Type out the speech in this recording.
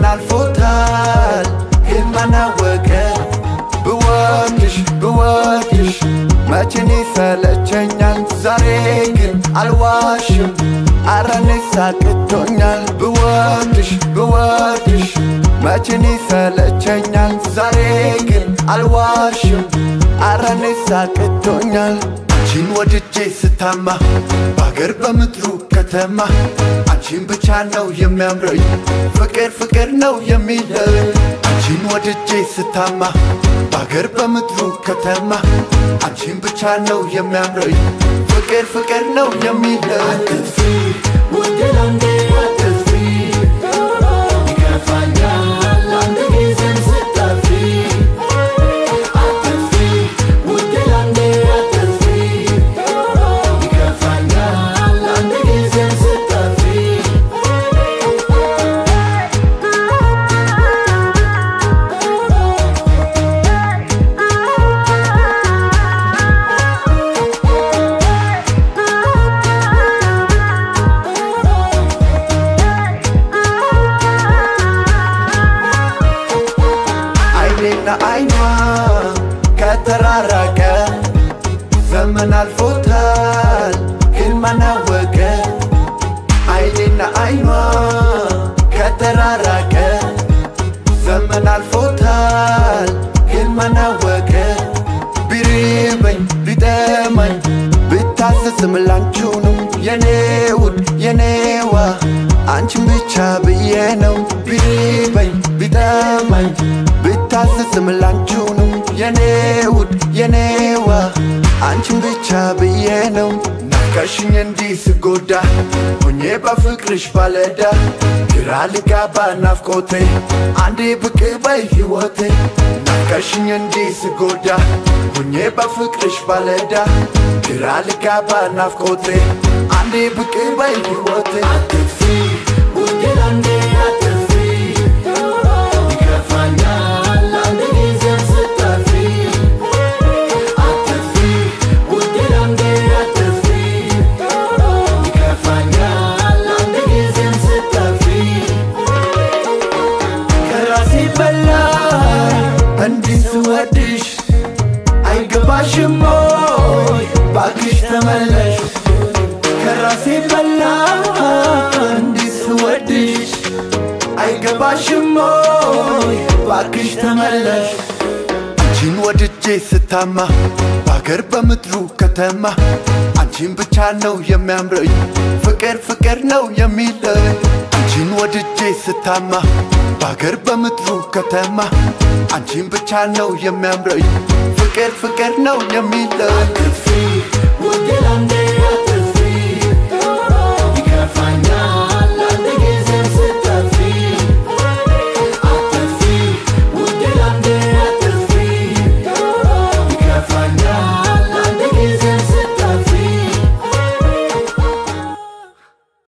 አልፎታል ህልማና ወገ ብወድሽ መቼኔ ሰለቸኛል ዛሬ ግን አልዋሽም አረኔ ሳቅቶኛል ብወድሽ መቼኔ ሰለቸኛል ዛሬ ግን አልዋሽም አረኔ ሳቅቶኛል አንቺን ወድጄ ስታማ ባገር በምድሩ ከተማ አንቺን ብቻ ነው የሚያምረኝ ፍቅር ነው የሚለኝ አንቺን ወድጄ ስታማ ባገር በምድሩ ከተማ አንቺን ብቻ ነው የሚያምረኝ ፍቅር ነው የሚለኝ አትጥፊ ውዴ ላንዴ አትጥፊ ይከፋኛል አንድ ጊዜም ስጠፊ አትጥፊ ውዴ ላንዴ አትጥፊ ይከፋኛል አንድ ጊዜም ስጠፊ አይኗ ከተራራቀ ዘመን አልፎታል ህልማና ወገ አይኔና አይኗ ከተራራቀ ዘመን አልፎታል ህልማና ወገ ቢርበኝ ቢጠማኝ ብታስስም ላንቺው ነው የኔ ውድ የኔዋ አንቺን ብቻ ብዬ ነው ቢርበኝ ቢጠማኝ ብታስስም ላንቺው ነው የኔ ውድ የኔዋ አንቺን ብቻ ብዬ ነው ናፍቀሽኝ እንዲህ ስጎዳ ሆኜ በፍቅርሽ ባለዳ ግራ ልጋባ ናፍቆቴ አንዴ ብቅ በይ ሕይወቴ ናፍቀሽኝ እንዲህ ስጎዳ ሆኜ በፍቅርሽ ባለዳ ግራ ልጋባ ናፍቆቴ አንዴ ብቅ በይ ሕይወቴ አትጥፊ ውዴ ላንዴ አትጥፊ ይከፋኛል አንድ ጊዜም ስጠፊ አትጥፊ ውዴ ላንዴ አትጥፊ ይከፋኛል አንድ ጊዜም ስጠፊ ከራሴ በላይ እንዲህ ስወድሽ አይገባሽም ሆይ ባክሽ ተመለሽ ከራሴ በላይ እንዲህ ስወድሽ አይገባሽም ሆይ ባክሽ ተመለሽ አንቺን ወድጄ ስታማ ባገር በምድሩ ከተማ አንቺን ብቻ ነው የሚያምረኝ ፍቅር ነው የሚለኝ አንቺን ወድጄ ስታማ ባገር በምድሩ ከተማ አንቺን ብቻ ነው የሚያምረኝ ፍቅር ነው የሚለኝ አትጥፊ ውዴ ላንዴ